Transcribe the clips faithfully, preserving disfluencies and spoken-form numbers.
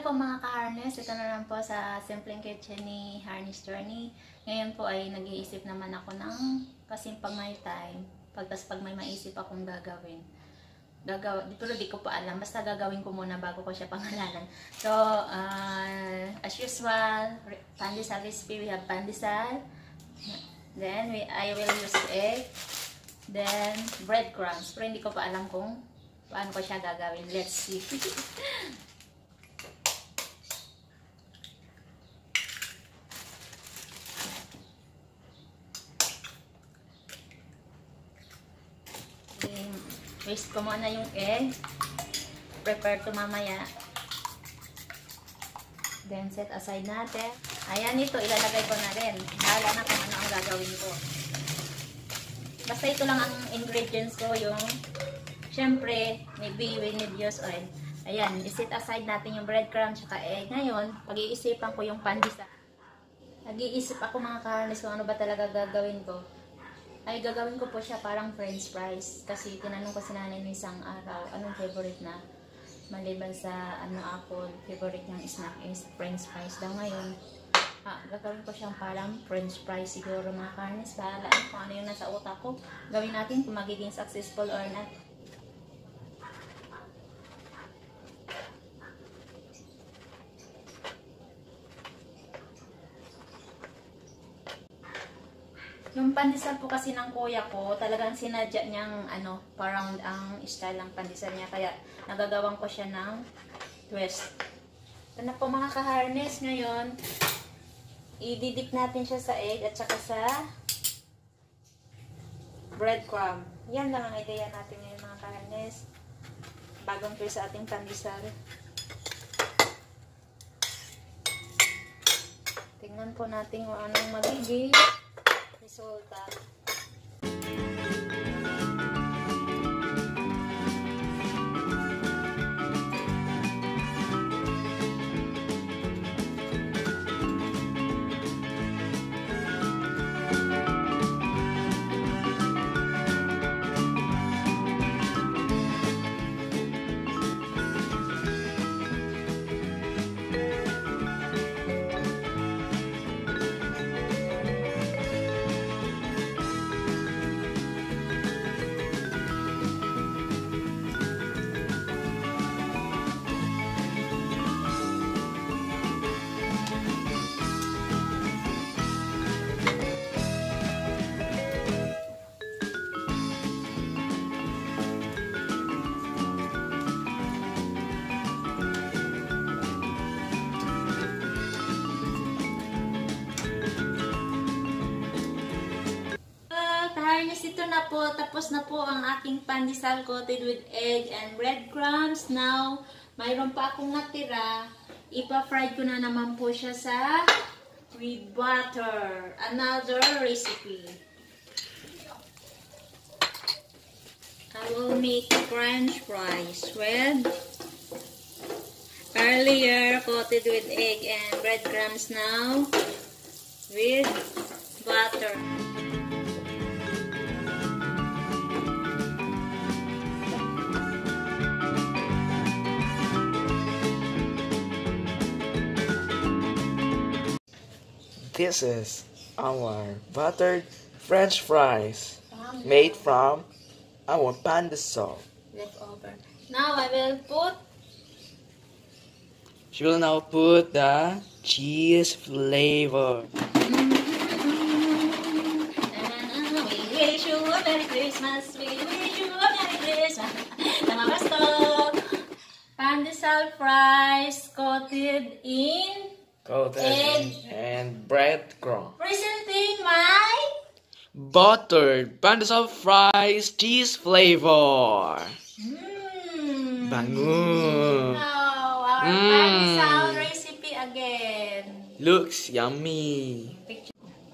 po mga ka-harness, ito na lang po sa Simpleng Kitchen ni Harness Journey. Ngayon po ay nag-iisip naman ako ng kasi pag may time, pagtas pag may maisip akong gagawin. Gagaw pero di ko pa alam, basta gagawin ko muna bago ko siya pangalanan. So, uh, as usual, pandesal recipe, we have pandesal. Then, we, I will use egg. Then, breadcrumbs. Pero hindi ko pa alam kung paano ko siya gagawin. Let's see. Waste ko muna yung egg. Prepare to mamaya. Then, set aside natin. Ayan, ito. Ilalagay ko na rin. Bahala na kung ano ang gagawin ko. Basta ito lang ang ingredients ko. Yung, syempre, maybe we need use oil. Ayan, iset aside natin yung breadcrumbs at egg. Ngayon, pag-iisipan ko yung pandesal. Nag-iisip ako mga ka-harness kung ano ba talaga gagawin ko. Ay, gagawin ko po siya parang french fries. Kasi tinanong ko si nanay ng isang araw, anong favorite na? Maliban sa ano apple, favorite niyang snack is french fries daw ngayon. Ah, gagawin ko siyang parang french fries siguro mga ka-harness. Bahala kung ano yung nasa utak ko. Gawin natin kung magiging successful or not. Yung pandesal po kasi ng kuya ko, talagang sinadya niyang ano, parang ang style ng pandesal niya. Kaya nagagawan ko siya ng twist. Ito na po mga ka-harness. Ngayon, i-dip natin siya sa egg at saka sa breadcrumb. Yan lang ang idea natin ngayon mga ka-harness. Bagong twist sa ating pandesal. Tingnan po natin kung anong magiging resulta. Ito na po, tapos na po ang aking pandesal coated with egg and breadcrumbs. Now, mayroon pa akong natira. Ipa-fry ko na naman po siya sa with butter. Another recipe. I will make french fries with earlier coated with egg and breadcrumbs, now with butter. This is our buttered French fries made from our pandesal. Leftover. Now I will put. She will now put the cheese flavor. We wish you a Merry Christmas. We wish you a Merry Christmas. Tama ba ito? Pandesal fries coated in Coated egg and breadcrumb. Presenting my Buttered pandesal fries cheese flavor. Mmm. Bango. Now, our Mm. pandesal recipe again. Looks yummy. Picture.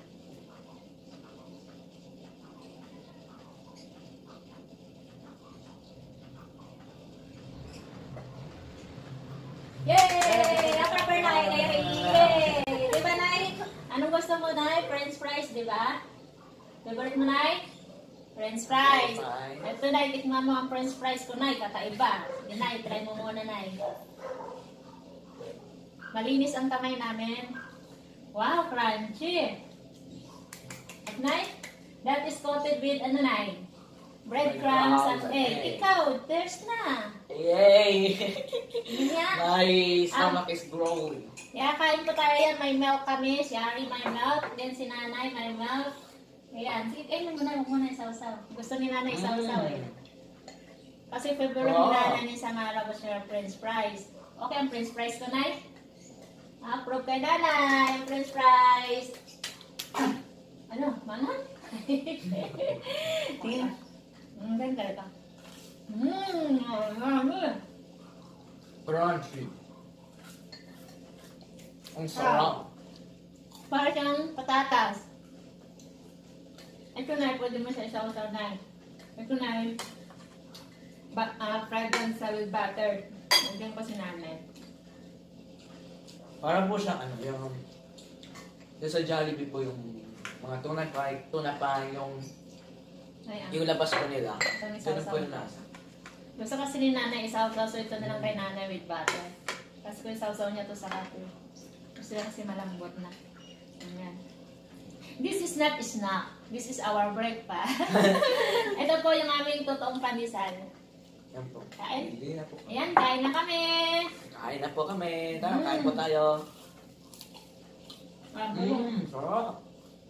Yay! Na-prepare na kayo, Nai. Yay! Di ba, Nai? Anong gusto mo, Nai? French fries, di ba? Favorite mo, Nai? French fries. Ito, Nai. Tikman mo ang French fries ko, Nai. Kakaiba. Sige, Nai. Try mo muna, Nai. malinis ang kamay namin. Wow, crunchy. At Nay, that is coated with ano Nay? Breadcrumbs and egg. Ikaw, there's na. Yay! Yeah. My stomach is growing. Yeah, kain po tayo yan. May milk kami. Si Ari may milk. Then si Nanay may milk. Ayan. Sige, kainin mo na. Huwag mo na isaw-saw. Gusto ni Nanay isaw-saw eh. Kasi favorite ni Nanay ni Samara was your french fries. Okay ang french fries ko, Nay? Approve kay Nanay. Ang french fries. Ah, ano? Mangan? Sige. Ang ganda ito. Mmm, marami. Crunchy. Ang sarap. Para siyang patatas. Ito na, pwede mo siya isaw-saw na. Ito na, ba, uh, fried sa with butter. Nandiyan pa si Nanay. Parang po siya, ano, yung... Yung sa Jollibee po yung mga tuna pie, tuna pie, yung... Ayan. Yung labas po nila. Itong Ganun isaw-saw. po yung lasa. Gusto kasi ni Nanay isaw-saw, so ito na lang kay Nanay with butter. Kasi kung isaw-saw niya to sa kape. Gusto niya kasi malambot na. Ayan. This is not snack. This is our breakfast. Ito po yung aming totoong pandesal. Yan po. Kain? Hindi na po. Ayan, kain na kami. Kain na po kami. Tara, Mm. kain po tayo. Mmm. Mmm, sarap.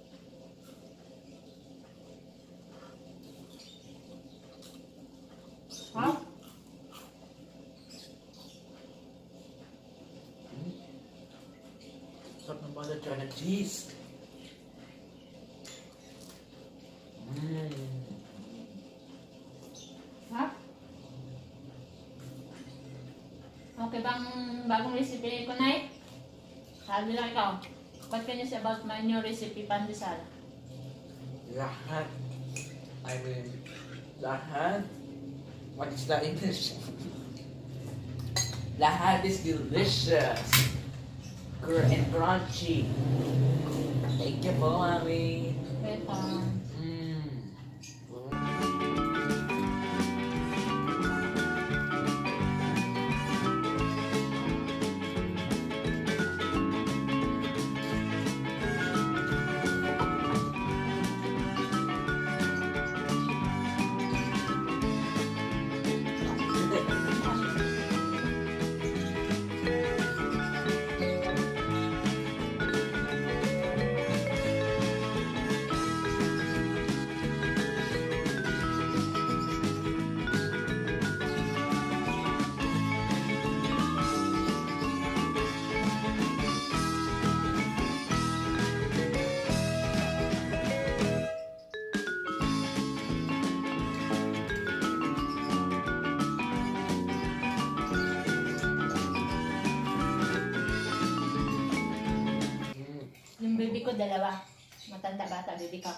Huh? Sarap ng butter tsaka ng cheese. Mmm. Ha? Okay bang bagong recipe ko, Nay? Sabi lang ikaw. What can you say about my new recipe, pandesal? Lahat. I mean, lahat. What is that in English? Lahat is delicious. Cr and crunchy. Thank you po, Mami. Wait, um, Mmm. yung baby ko dalawa. Matanda bata, baby ko.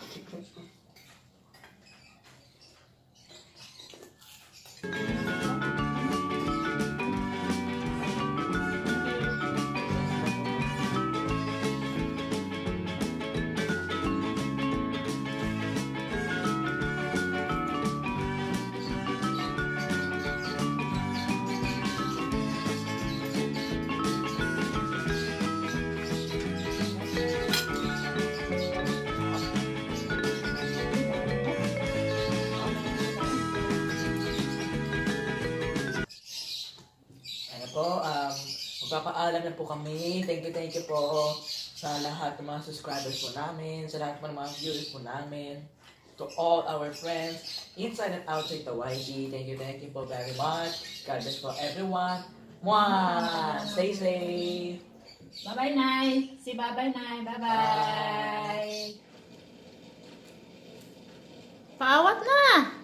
Ano po, um, magpapaalam na po kami. Thank you, thank you po sa lahat ng mga subscribers po namin, sa lahat ng mga viewers po namin, to all our friends, inside and outside the Y G. Thank you, thank you po very much. God bless for everyone. Mwah! Stay safe! Bye-bye, Nay. Si bye-bye, Nay. Bye-bye. Paawat na!